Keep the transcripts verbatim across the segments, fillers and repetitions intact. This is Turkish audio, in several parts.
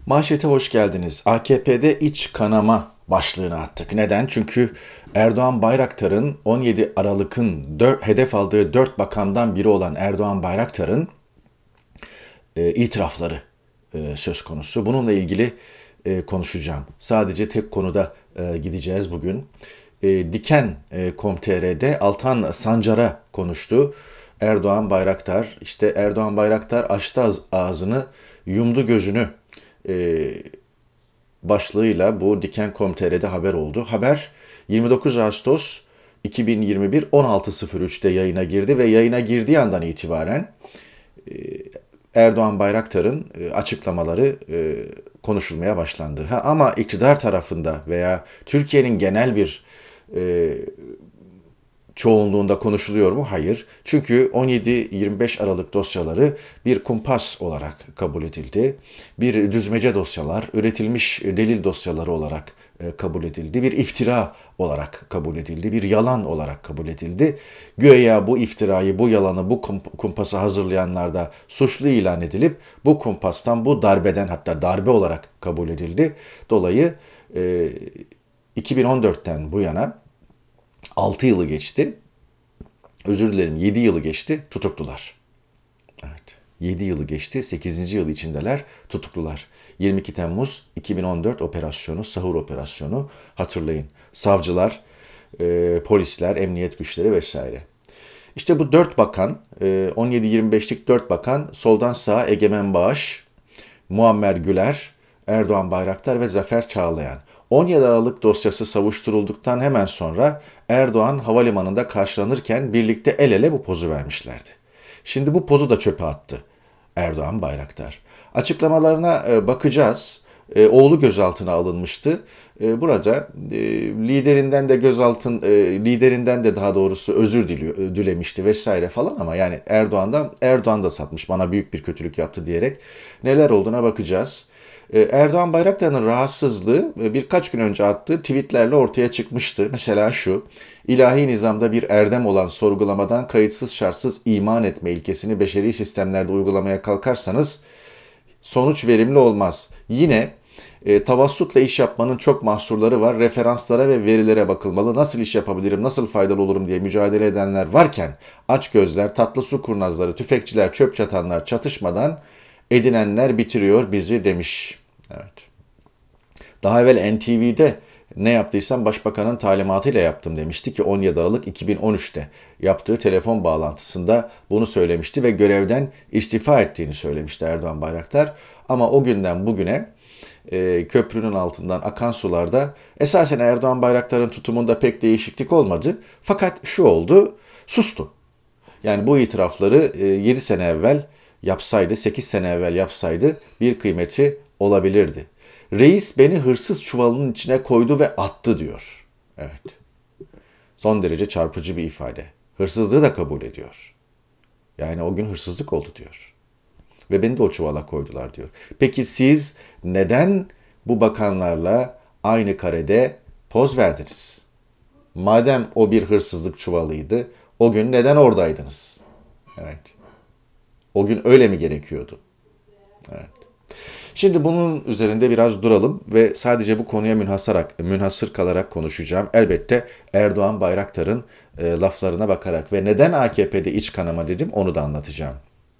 Manşete hoş geldiniz. A K P'de iç kanama başlığını attık. Neden? Çünkü Erdoğan Bayraktar'ın on yedi Aralık'ın dört, hedef aldığı dört bakandan biri olan Erdoğan Bayraktar'ın e, itirafları e, söz konusu. Bununla ilgili e, konuşacağım. Sadece tek konuda e, gideceğiz bugün. E, Diken nokta com nokta T R'de Altan Sancar'a konuştu. Erdoğan Bayraktar, işte Erdoğan Bayraktar açtı ağzını, yumdu gözünü e, başlığıyla bu Diken nokta com nokta T R'de haber oldu. Haber yirmi dokuz Ağustos iki bin yirmi bir on altı sıfır üçte yayına girdi ve yayına girdiği andan itibaren e, Erdoğan Bayraktar'ın e, açıklamaları e, konuşulmaya başlandı. Ha, ama iktidar tarafında veya Türkiye'nin genel bir e, çoğunluğunda konuşuluyor mu? Hayır. Çünkü on yedi yirmi beş Aralık dosyaları bir kumpas olarak kabul edildi. Bir düzmece dosyalar, üretilmiş delil dosyaları olarak kabul edildi. Bir iftira olarak kabul edildi. Bir yalan olarak kabul edildi. Güya bu iftirayı, bu yalanı, bu kumpası hazırlayanlar da suçlu ilan edilip bu kumpastan, bu darbeden, hatta darbe olarak kabul edildi. Dolayı iki bin on dörtten bu yana altı yılı geçti. Özür dilerim, yedi yılı geçti, tutuklular. Evet, yedi yılı geçti, sekizinci yıl içindeler, tutuklular. yirmi iki Temmuz iki bin on dört operasyonu, sahur operasyonu hatırlayın. Savcılar, e, polisler, emniyet güçleri vesaire. İşte bu dört bakan, on yedi yirmi beşlik dört bakan, soldan sağa Egemen Bağış, Muammer Güler, Erdoğan Bayraktar ve Zafer Çağlayan. on yedi Aralık dosyası savuşturulduktan hemen sonra Erdoğan havalimanında karşılanırken birlikte el ele bu pozu vermişlerdi. Şimdi bu pozu da çöpe attı Erdoğan Bayraktar. Açıklamalarına bakacağız. Oğlu gözaltına alınmıştı. Burada liderinden de gözaltın liderinden de daha doğrusu özür diliyor, dilemişti vesaire falan, ama yani Erdoğan'dan Erdoğan da satmış, bana büyük bir kötülük yaptı diyerek neler olduğuna bakacağız. Erdoğan Bayraktar'ın rahatsızlığı birkaç gün önce attığı tweetlerle ortaya çıkmıştı. Mesela şu: ilahi nizamda bir erdem olan sorgulamadan kayıtsız şartsız iman etme ilkesini beşeri sistemlerde uygulamaya kalkarsanız sonuç verimli olmaz. Yine e, tavassutla iş yapmanın çok mahsurları var. Referanslara ve verilere bakılmalı. Nasıl iş yapabilirim, nasıl faydalı olurum diye mücadele edenler varken açgözler, tatlı su kurnazları, tüfekçiler, çöp çatanlar çatışmadan edinenler bitiriyor bizi demiş. Evet. Daha evvel N T V'de ne yaptıysam başbakanın talimatıyla yaptım demişti ki on yedi Aralık iki bin on üçte yaptığı telefon bağlantısında bunu söylemişti ve görevden istifa ettiğini söylemişti Erdoğan Bayraktar. Ama o günden bugüne e, köprünün altından akan sularda esasen Erdoğan Bayraktar'ın tutumunda pek değişiklik olmadı. Fakat şu oldu: sustu. Yani bu itirafları e, yedi sene evvel yapsaydı, sekiz sene evvel yapsaydı bir kıymeti olabilirdi. Reis beni hırsız çuvalının içine koydu ve attı diyor. Evet. Son derece çarpıcı bir ifade. Hırsızlığı da kabul ediyor. Yani o gün hırsızlık oldu diyor. Ve beni de o çuvala koydular diyor. Peki siz neden bu bakanlarla aynı karede poz verdiniz? Madem o bir hırsızlık çuvalıydı, o gün neden oradaydınız? Evet. O gün öyle mi gerekiyordu? Evet. Şimdi bunun üzerinde biraz duralım ve sadece bu konuya münhasarak, münhasır kalarak konuşacağım. Elbette Erdoğan Bayraktar'ın e, laflarına bakarak ve neden A K P'de iç kanama dedim onu da anlatacağım.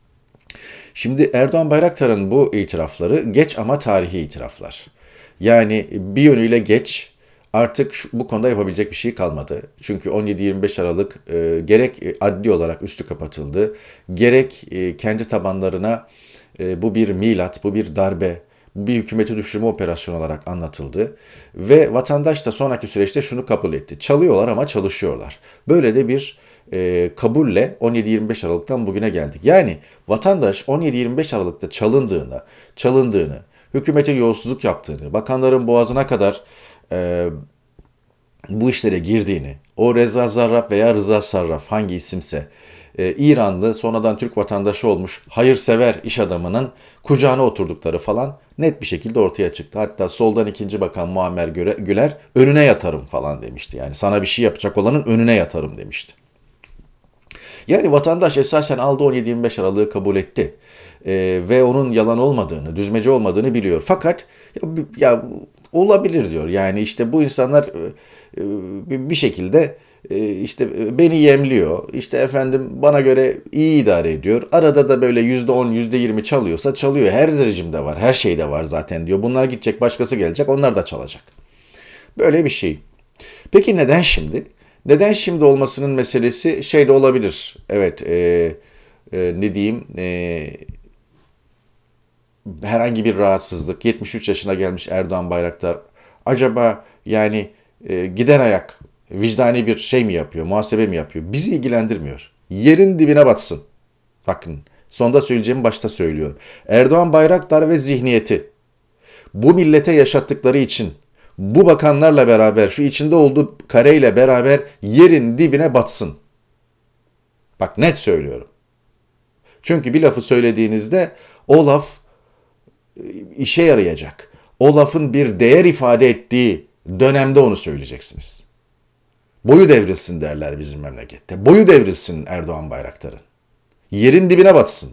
Şimdi Erdoğan Bayraktar'ın bu itirafları geç ama tarihi itiraflar. Yani bir yönüyle geç, artık şu, bu konuda yapabilecek bir şey kalmadı. Çünkü on yedi yirmi beş Aralık e, gerek adli olarak üstü kapatıldı, gerek e, kendi tabanlarına e, bu bir milat, bu bir darbe, bu bir hükümeti düşürme operasyonu olarak anlatıldı. Ve vatandaş da sonraki süreçte şunu kabul etti: çalıyorlar ama çalışıyorlar. Böyle de bir e, kabulle on yedi yirmi beş Aralık'tan bugüne geldik. Yani vatandaş on yedi yirmi beş Aralık'ta çalındığını, çalındığını, hükümetin yolsuzluk yaptığını, bakanların boğazına kadar e, bu işlere girdiğini, o Reza Zarrab veya Rıza Sarraf hangi isimse e, İranlı sonradan Türk vatandaşı olmuş hayırsever iş adamının kucağına oturdukları falan net bir şekilde ortaya çıktı. Hatta soldan ikinci bakan Muammer Güler önüne yatarım falan demişti. Yani sana bir şey yapacak olanın önüne yatarım demişti. Yani vatandaş esasen aldı on yedi yirmi beş Aralık'ı kabul etti. e, ve onun yalan olmadığını, düzmece olmadığını biliyor. Fakat ya, ya olabilir diyor. Yani işte bu insanlar e, bir şekilde e, işte beni yemliyor. İşte efendim bana göre iyi idare ediyor. Arada da böyle yüzde on, yüzde yirmi çalıyorsa çalıyor. Her rejimde var, her şeyde var zaten diyor. Bunlar gidecek, başkası gelecek, onlar da çalacak. Böyle bir şey. Peki neden şimdi? Neden şimdi olmasının meselesi şey de olabilir. Evet, e, e, ne diyeyim, e, herhangi bir rahatsızlık. yetmiş üç yaşına gelmiş Erdoğan Bayraktar. Acaba yani e, gider ayak vicdani bir şey mi yapıyor, muhasebe mi yapıyor? Bizi ilgilendirmiyor. Yerin dibine batsın. Bakın, sonda söyleyeceğimi başta söylüyorum. Erdoğan Bayraktar ve zihniyeti bu millete yaşattıkları için bu bakanlarla beraber, şu içinde olduğu kareyle beraber yerin dibine batsın. Bak, net söylüyorum. Çünkü bir lafı söylediğinizde o laf işe yarayacak. O lafın bir değer ifade ettiği dönemde onu söyleyeceksiniz. Boyu devrilsin derler bizim memlekette. Boyu devrilsin Erdoğan Bayraktar'ın. Yerin dibine batsın.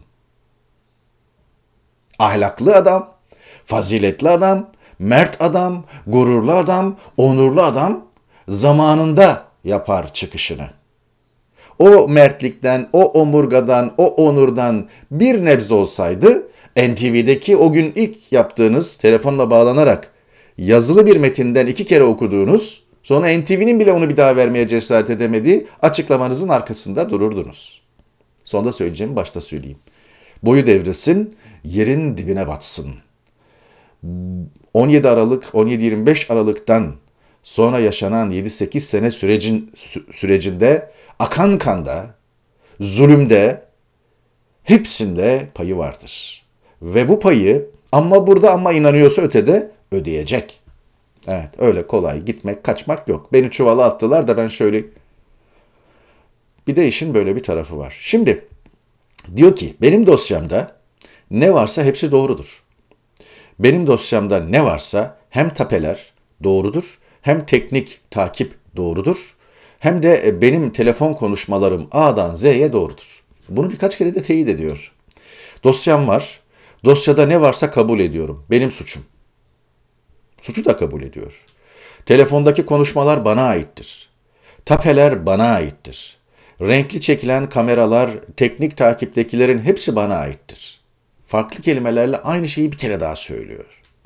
Ahlaklı adam, faziletli adam, mert adam, gururlu adam, onurlu adam zamanında yapar çıkışını. O mertlikten, o omurgadan, o onurdan bir nebze olsaydı N T V'deki o gün ilk yaptığınız telefonla bağlanarak yazılı bir metinden iki kere okuduğunuz, sonra N T V'nin bile onu bir daha vermeye cesaret edemediği açıklamanızın arkasında dururdunuz. Sonda söyleyeceğimi başta söyleyeyim. Boyu devrilsin, yerin dibine batsın. on yedi Aralık, on yedi yirmi beş Aralık'tan sonra yaşanan yedi sekiz sene sürecin sürecinde akan kanda, zulümde, hepsinde payı vardır. Ve bu payı ama burada ama inanıyorsa ötede ödeyecek. Evet, öyle kolay gitmek, kaçmak yok. Beni çuvala attılar da ben şöyle... Bir de işin böyle bir tarafı var. Şimdi diyor ki benim dosyamda ne varsa hepsi doğrudur. Benim dosyamda ne varsa hem tapeler doğrudur, hem teknik takip doğrudur, hem de benim telefon konuşmalarım A'dan Z'ye doğrudur. Bunu birkaç kere de teyit ediyor. Dosyam var, dosyada ne varsa kabul ediyorum. Benim suçum. Suçu da kabul ediyor. Telefondaki konuşmalar bana aittir. Tapeler bana aittir. Renkli çekilen kameralar, teknik takiptekilerin hepsi bana aittir. Farklı kelimelerle aynı şeyi bir kere daha söylüyor.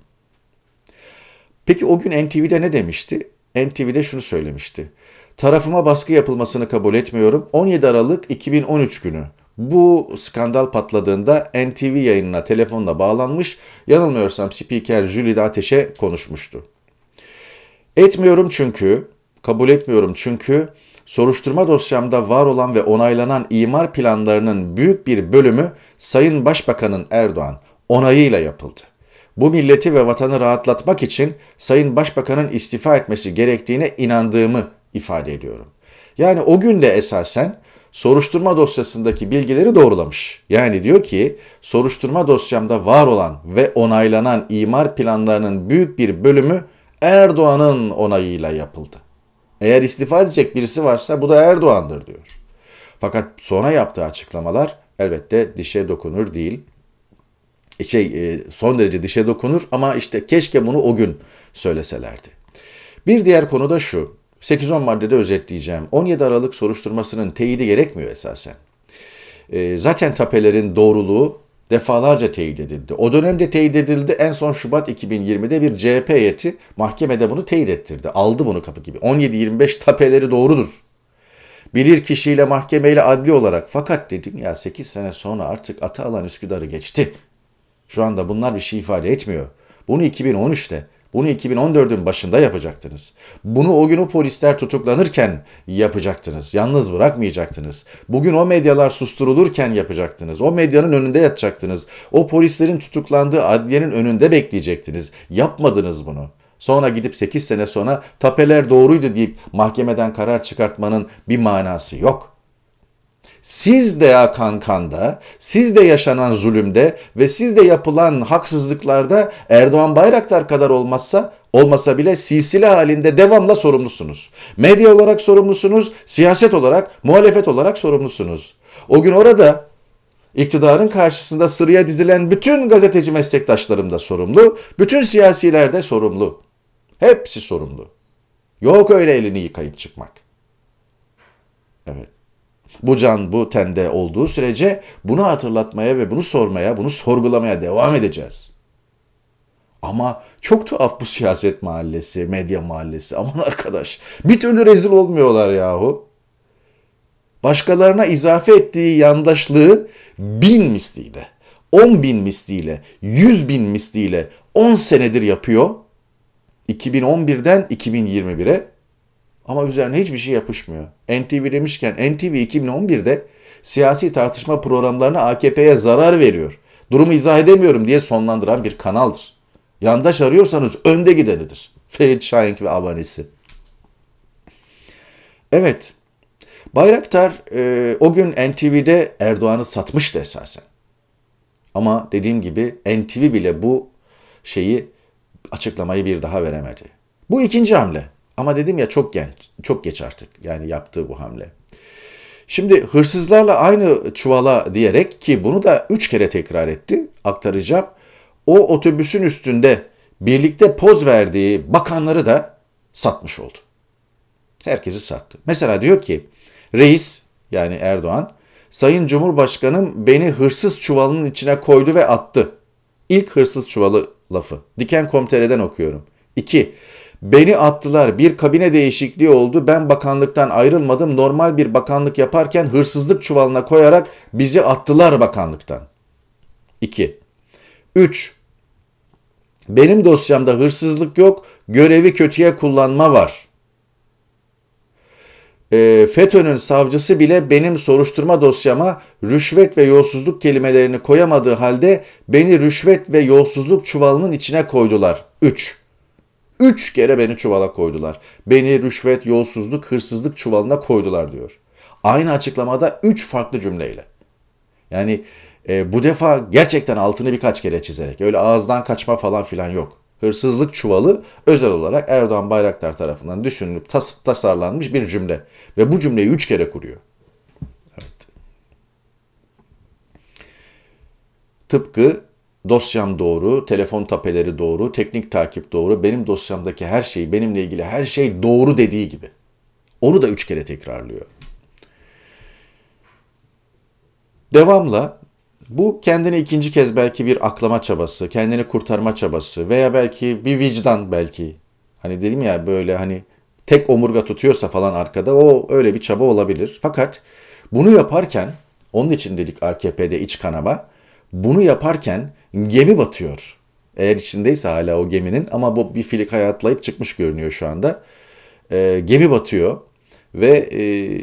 Peki o gün N T V'de ne demişti? N T V'de şunu söylemişti. Tarafıma baskı yapılmasını kabul etmiyorum. on yedi Aralık iki bin on üç günü bu skandal patladığında N T V yayınına telefonla bağlanmış, yanılmıyorsam spiker Jülide Ateş'e konuşmuştu. Etmiyorum çünkü, kabul etmiyorum çünkü soruşturma dosyamda var olan ve onaylanan imar planlarının büyük bir bölümü Sayın Başbakan'ın Erdoğan onayıyla yapıldı. Bu milleti ve vatanı rahatlatmak için Sayın Başbakan'ın istifa etmesi gerektiğine inandığımı ifade ediyorum. Yani o gün de esasen soruşturma dosyasındaki bilgileri doğrulamış. Yani diyor ki soruşturma dosyamda var olan ve onaylanan imar planlarının büyük bir bölümü Erdoğan'ın onayıyla yapıldı. Eğer istifa edecek birisi varsa bu da Erdoğan'dır diyor. Fakat sonra yaptığı açıklamalar elbette dişe dokunur değil. Şey, son derece dişe dokunur ama işte keşke bunu o gün söyleselerdi. Bir diğer konu da şu. sekiz on maddede özetleyeceğim. on yedi Aralık soruşturmasının teyidi gerekmiyor esasen. Zaten tapelerin doğruluğu defalarca teyit edildi. O dönemde teyit edildi. En son Şubat iki bin yirmide bir C H P heyeti mahkemede bunu teyit ettirdi. Aldı bunu kapı gibi. on yedi yirmi beş tapeleri doğrudur. Bilir kişiyle, mahkemeyle, adli olarak. Fakat dedim ya sekiz sene sonra artık atı alan Üsküdar'ı geçti. Şu anda bunlar bir şey ifade etmiyor. Bunu iki bin on üçte, bunu iki bin on dördün başında yapacaktınız. Bunu o gün o polisler tutuklanırken yapacaktınız. Yalnız bırakmayacaktınız. Bugün o medyalar susturulurken yapacaktınız. O medyanın önünde yatacaktınız. O polislerin tutuklandığı adliyenin önünde bekleyecektiniz. Yapmadınız bunu. Sonra gidip sekiz sene sonra tapeler doğruydu deyip mahkemeden karar çıkartmanın bir manası yok. Siz de akan kanda, siz de yaşanan zulümde ve siz de yapılan haksızlıklarda Erdoğan Bayraktar kadar olmazsa olmasa bile silsile halinde devamlı sorumlusunuz. Medya olarak sorumlusunuz, siyaset olarak, muhalefet olarak sorumlusunuz. O gün orada İktidarın karşısında sıraya dizilen bütün gazeteci meslektaşlarım da sorumlu, bütün siyasiler de sorumlu. Hepsi sorumlu. Yok öyle elini yıkayıp çıkmak. Evet. Bu can bu tende olduğu sürece bunu hatırlatmaya ve bunu sormaya, bunu sorgulamaya devam edeceğiz. Ama çok tuhaf bu siyaset mahallesi, medya mahallesi. Aman arkadaş, bir türlü rezil olmuyorlar yahu. Başkalarına izafe ettiği yandaşlığı bin misliyle, on bin misliyle, yüz bin misliyle on senedir yapıyor. iki bin on birden iki bin yirmi bire ama üzerine hiçbir şey yapışmıyor. N T V demişken N T V iki bin on birde siyasi tartışma programlarına A K P'ye zarar veriyor. Durumu izah edemiyorum diye sonlandıran bir kanaldır. Yandaş arıyorsanız önde gidenidir. Ferit Şahenk ve avanesi. Evet. Bayraktar e, o gün N T V'de Erdoğan'ı satmıştı esasen. Ama dediğim gibi N T V bile bu şeyi açıklamayı bir daha veremedi. Bu ikinci hamle. Ama dedim ya çok genç, çok geç artık yani yaptığı bu hamle. Şimdi hırsızlarla aynı çuvala diyerek ki bunu da üç kere tekrar etti, aktaracağım. O otobüsün üstünde birlikte poz verdiği bakanları da satmış oldu. Herkesi sattı. Mesela diyor ki reis yani Erdoğan, Sayın Cumhurbaşkanım beni hırsız çuvalının içine koydu ve attı. İlk hırsız çuvalı lafı. Diken nokta com nokta tr'den okuyorum. İki. Beni attılar. Bir kabine değişikliği oldu. Ben bakanlıktan ayrılmadım. Normal bir bakanlık yaparken hırsızlık çuvalına koyarak bizi attılar bakanlıktan. İki. Üç. Benim dosyamda hırsızlık yok. Görevi kötüye kullanma var. E, FETÖ'nün savcısı bile benim soruşturma dosyama rüşvet ve yolsuzluk kelimelerini koyamadığı halde beni rüşvet ve yolsuzluk çuvalının içine koydular. Üç. Üç kere beni çuvala koydular. Beni rüşvet, yolsuzluk, hırsızlık çuvalına koydular diyor. Aynı açıklamada üç farklı cümleyle. Yani e, bu defa gerçekten altını birkaç kere çizerek. Öyle ağızdan kaçma falan filan yok. Hırsızlık çuvalı özel olarak Erdoğan Bayraktar tarafından düşünülüp tas tasarlanmış bir cümle. Ve bu cümleyi üç kere kuruyor. Evet. Tıpkı dosyam doğru, telefon tapeleri doğru, teknik takip doğru, benim dosyamdaki her şey, benimle ilgili her şey doğru dediği gibi. Onu da üç kere tekrarlıyor. Devamla bu kendini ikinci kez belki bir aklama çabası, kendini kurtarma çabası veya belki bir vicdan belki. Hani dedim ya böyle hani tek omurga tutuyorsa falan arkada o öyle bir çaba olabilir. Fakat bunu yaparken, onun için dedik A K P'de iç kanama, bunu yaparken gemi batıyor. Eğer içindeyse hala o geminin ama bu bir filikaya atlayıp çıkmış görünüyor şu anda. E, gemi batıyor ve e,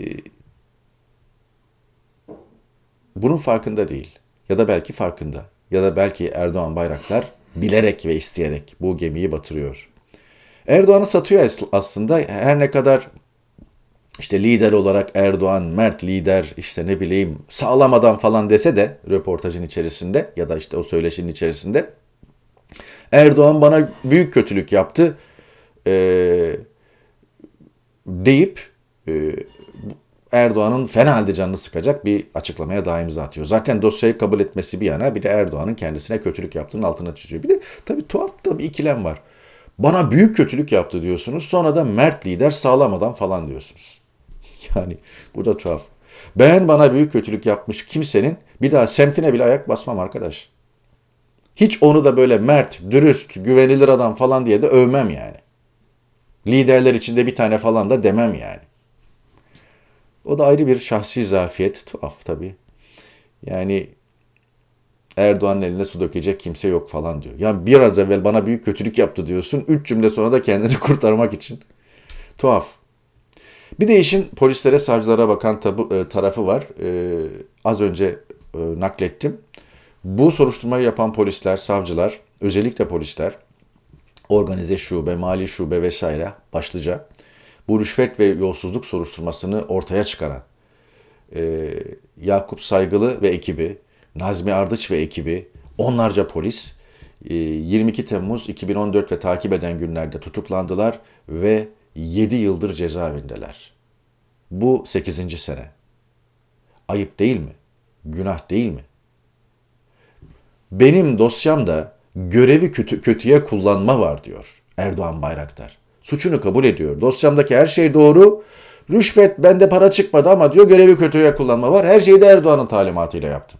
bunun farkında değil. Ya da belki farkında. Ya da belki Erdoğan Bayraktar bilerek ve isteyerek bu gemiyi batırıyor. Erdoğan'ı satıyor aslında her ne kadar işte lider olarak Erdoğan, mert lider, işte ne bileyim sağlam adam falan dese de röportajın içerisinde ya da işte o söyleşinin içerisinde Erdoğan bana büyük kötülük yaptı ee, deyip e, Erdoğan'ın fena halde canını sıkacak bir açıklamaya daha imza atıyor. Zaten dosyayı kabul etmesi bir yana bir de Erdoğan'ın kendisine kötülük yaptığının altına çiziyor. Bir de tabii tuhaf da bir ikilem var. Bana büyük kötülük yaptı diyorsunuz sonra da mert lider sağlam adam falan diyorsunuz. Yani bu da tuhaf. Ben bana büyük kötülük yapmış kimsenin bir daha semtine bile ayak basmam arkadaş. Hiç onu da böyle mert, dürüst, güvenilir adam falan diye de övmem yani. Liderler içinde bir tane falan da demem yani. O da ayrı bir şahsi zafiyet. Tuhaf tabii. Yani Erdoğan'ın eline su dökecek kimse yok falan diyor. Yani biraz evvel bana büyük kötülük yaptı diyorsun. Üç cümle sonra da kendini kurtarmak için. Tuhaf. Bir de işin polislere, savcılara bakan tabu, e, tarafı var. E, az önce e, naklettim. Bu soruşturmayı yapan polisler, savcılar, özellikle polisler, organize şube, mali şube vesaire başlıca bu rüşvet ve yolsuzluk soruşturmasını ortaya çıkaran e, Yakup Saygılı ve ekibi, Nazmi Ardıç ve ekibi, onlarca polis e, yirmi iki Temmuz iki bin on dört ve takip eden günlerde tutuklandılar ve yedi yıldır cezaevindeler. Bu sekizinci sene. Ayıp değil mi? Günah değil mi? Benim dosyamda görevi kötü, kötüye kullanma var diyor Erdoğan Bayraktar. Suçunu kabul ediyor. Dosyamdaki her şey doğru. Rüşvet, bende para çıkmadı ama diyor görevi kötüye kullanma var. Her şeyi de Erdoğan'ın talimatıyla yaptım.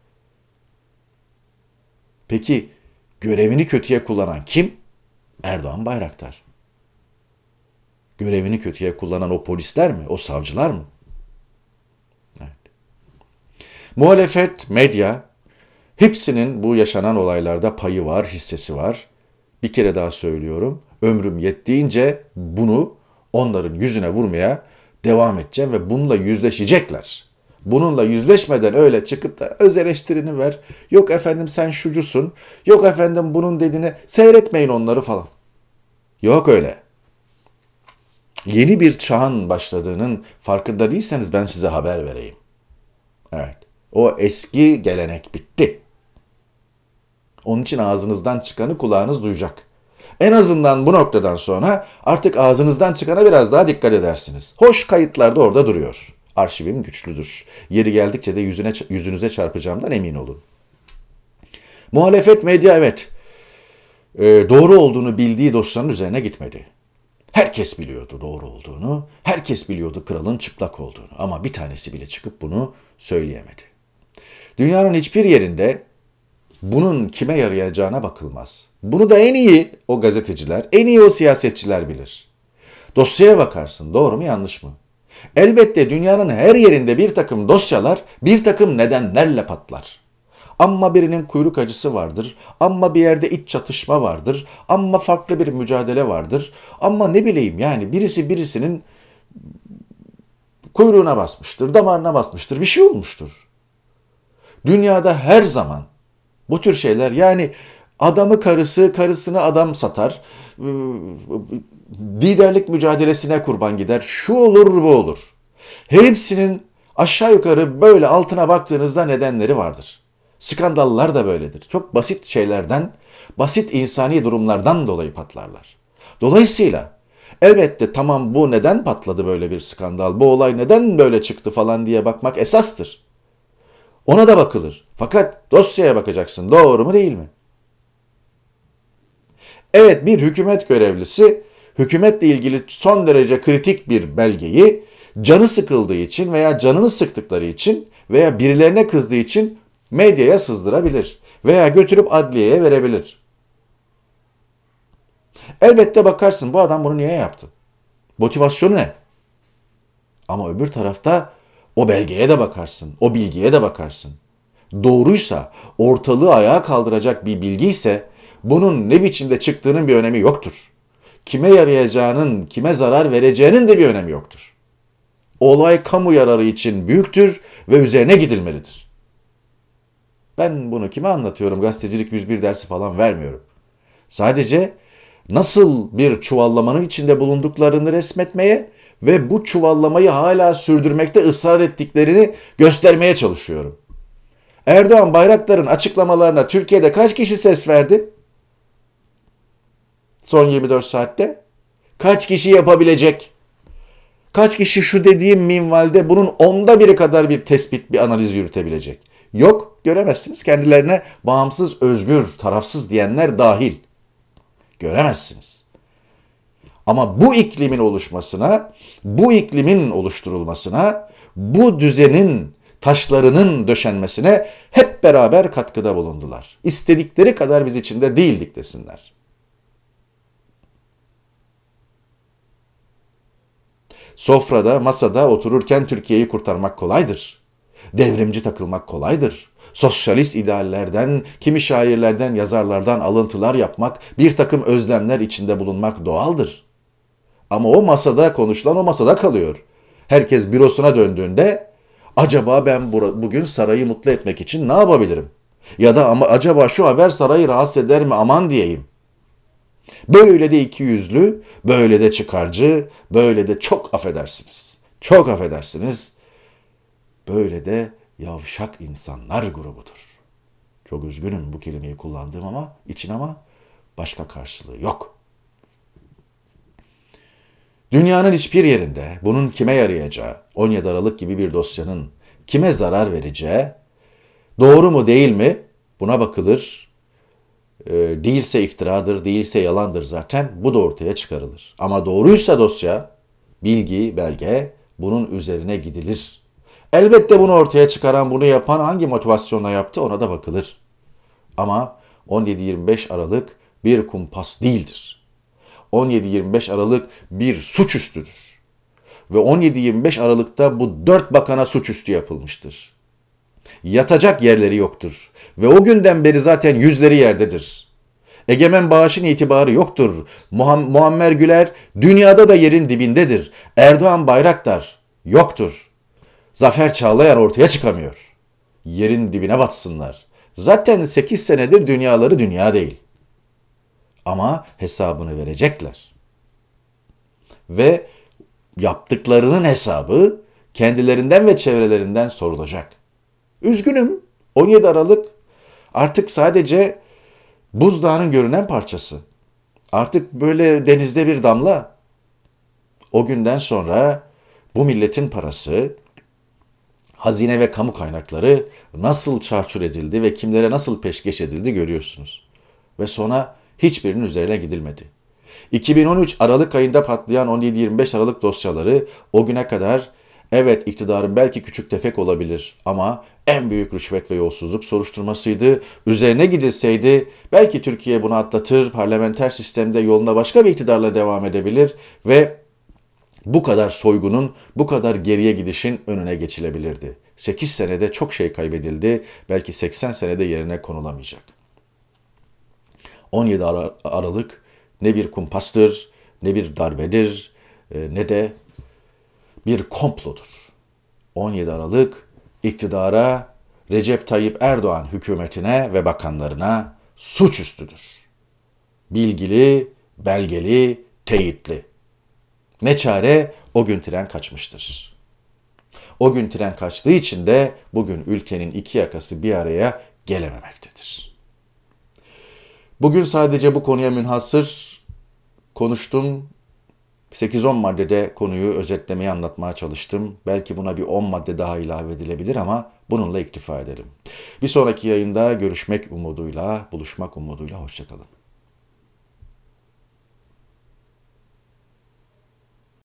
Peki görevini kötüye kullanan kim? Erdoğan Bayraktar. Görevini kötüye kullanan o polisler mi? O savcılar mı? Evet. Muhalefet, medya, hepsinin bu yaşanan olaylarda payı var, hissesi var. Bir kere daha söylüyorum. Ömrüm yettiğince bunu onların yüzüne vurmaya devam edeceğim ve bununla yüzleşecekler. Bununla yüzleşmeden öyle çıkıp da öz eleştirini ver. Yok efendim sen şucusun. Yok efendim bunun dediğini seyretmeyin onları falan. Yok öyle. Yeni bir çağın başladığının farkında değilseniz ben size haber vereyim. Evet. O eski gelenek bitti. Onun için ağzınızdan çıkanı kulağınız duyacak. En azından bu noktadan sonra artık ağzınızdan çıkana biraz daha dikkat edersiniz. Hoş kayıtlarda orada duruyor. Arşivim güçlüdür. Yeri geldikçe de yüzüne, yüzünüze çarpacağımdan emin olun. Muhalefet medya evet e, doğru olduğunu bildiği dosyanın üzerine gitmedi. Herkes biliyordu doğru olduğunu. Herkes biliyordu kralın çıplak olduğunu. Ama bir tanesi bile çıkıp bunu söyleyemedi. Dünyanın hiçbir yerinde bunun kime yarayacağına bakılmaz. Bunu da en iyi o gazeteciler, en iyi o siyasetçiler bilir. Dosyaya bakarsın, doğru mu yanlış mı? Elbette dünyanın her yerinde bir takım dosyalar bir takım nedenlerle patlar. Amma birinin kuyruk acısı vardır, amma bir yerde iç çatışma vardır, amma farklı bir mücadele vardır, amma ne bileyim yani birisi birisinin kuyruğuna basmıştır, damarına basmıştır, bir şey olmuştur. Dünyada her zaman bu tür şeyler yani adamı karısı, karısını adam satar, liderlik mücadelesine kurban gider, şu olur bu olur. Hepsinin aşağı yukarı böyle altına baktığınızda nedenleri vardır. Skandallar da böyledir. Çok basit şeylerden, basit insani durumlardan dolayı patlarlar. Dolayısıyla elbette tamam bu neden patladı böyle bir skandal, bu olay neden böyle çıktı falan diye bakmak esastır. Ona da bakılır. Fakat dosyaya bakacaksın. Doğru mu değil mi? Evet bir hükümet görevlisi hükümetle ilgili son derece kritik bir belgeyi canı sıkıldığı için veya canını sıktıkları için veya birilerine kızdığı için medyaya sızdırabilir veya götürüp adliyeye verebilir. Elbette bakarsın bu adam bunu niye yaptı? Motivasyonu ne? Ama öbür tarafta o belgeye de bakarsın, o bilgiye de bakarsın. Doğruysa, ortalığı ayağa kaldıracak bir bilgi ise bunun ne biçimde çıktığının bir önemi yoktur. Kime yarayacağının, kime zarar vereceğinin de bir önemi yoktur. Olay kamu yararı için büyüktür ve üzerine gidilmelidir. Ben bunu kime anlatıyorum? Gazetecilik yüz bir dersi falan vermiyorum. Sadece nasıl bir çuvallamanın içinde bulunduklarını resmetmeye ve bu çuvallamayı hala sürdürmekte ısrar ettiklerini göstermeye çalışıyorum. Erdoğan Bayraktar'ın açıklamalarına Türkiye'de kaç kişi ses verdi? Son yirmi dört saatte. Kaç kişi yapabilecek? Kaç kişi şu dediğim minvalde bunun onda biri kadar bir tespit, bir analiz yürütebilecek? Yok, göremezsiniz. Kendilerine bağımsız, özgür, tarafsız diyenler dahil. Göremezsiniz. Ama bu iklimin oluşmasına, bu iklimin oluşturulmasına, bu düzenin taşlarının döşenmesine hep beraber katkıda bulundular. İstedikleri kadar biz içinde değildik desinler. Sofrada, masada otururken Türkiye'yi kurtarmak kolaydır. Devrimci takılmak kolaydır. Sosyalist ideallerden, kimi şairlerden, yazarlardan alıntılar yapmak, bir takım özlemler içinde bulunmak doğaldır. Ama o masada konuşulan o masada kalıyor. Herkes bürosuna döndüğünde acaba ben bugün sarayı mutlu etmek için ne yapabilirim? Ya da ama acaba şu haber sarayı rahatsız eder mi aman diyeyim. Böyle de ikiyüzlü, böyle de çıkarcı, böyle de çok affedersiniz. Çok affedersiniz. Böyle de yavşak insanlar grubudur. Çok üzgünüm bu kelimeyi kullandığım ama için ama başka karşılığı yok. Dünyanın hiçbir yerinde bunun kime yarayacağı, on yedi Aralık gibi bir dosyanın kime zarar vereceği, doğru mu değil mi Buna bakılır. E, değilse iftiradır, değilse yalandır zaten. Bu da ortaya çıkarılır. Ama doğruysa dosya, bilgi, belge bunun üzerine gidilir. Elbette bunu ortaya çıkaran, bunu yapan hangi motivasyonla yaptı ona da bakılır. Ama on yedi yirmi beş Aralık bir kumpas değildir. on yedi yirmi beş Aralık bir suçüstüdür. Ve on yedi yirmi beş Aralık'ta bu dört bakana suçüstü yapılmıştır. Yatacak yerleri yoktur. Ve o günden beri zaten yüzleri yerdedir. Egemen Bağış'ın itibarı yoktur. Muham- Muammer Güler dünyada da yerin dibindedir. Erdoğan Bayraktar yoktur. Zafer Çağlayan ortaya çıkamıyor. Yerin dibine batsınlar. Zaten sekiz senedir dünyaları dünya değil. Ama hesabını verecekler. Ve yaptıklarının hesabı kendilerinden ve çevrelerinden sorulacak. Üzgünüm, on yedi Aralık artık sadece buzdağının görünen parçası. Artık böyle denizde bir damla. O günden sonra bu milletin parası, hazine ve kamu kaynakları nasıl çarçur edildi ve kimlere nasıl peşkeş edildi görüyorsunuz. Ve sonra hiçbirinin üzerine gidilmedi. iki bin on üç Aralık ayında patlayan on yedi yirmi beş Aralık dosyaları o güne kadar evet iktidarın belki küçük tefek olabilir ama en büyük rüşvet ve yolsuzluk soruşturmasıydı. Üzerine gidilseydi belki Türkiye bunu atlatır, parlamenter sistemde yoluna başka bir iktidarla devam edebilir ve bu kadar soygunun, bu kadar geriye gidişin önüne geçilebilirdi. sekiz senede çok şey kaybedildi, belki seksen senede yerine konulamayacak. on yedi Aralık ne bir kumpastır, ne bir darbedir, ne de bir komplodur. on yedi Aralık iktidara, Recep Tayyip Erdoğan hükümetine ve bakanlarına suçüstüdür. Bilgili, belgeli, teyitli. Ne çare o gün tren kaçmıştır. O gün tren kaçtığı için de bugün ülkenin iki yakası bir araya gelememektedir. Bugün sadece bu konuya münhasır konuştum. sekiz on maddede konuyu özetlemeye, anlatmaya çalıştım. Belki buna bir on madde daha ilave edilebilir ama bununla iktifa edelim. Bir sonraki yayında görüşmek umuduyla, buluşmak umuduyla. Hoşça kalın.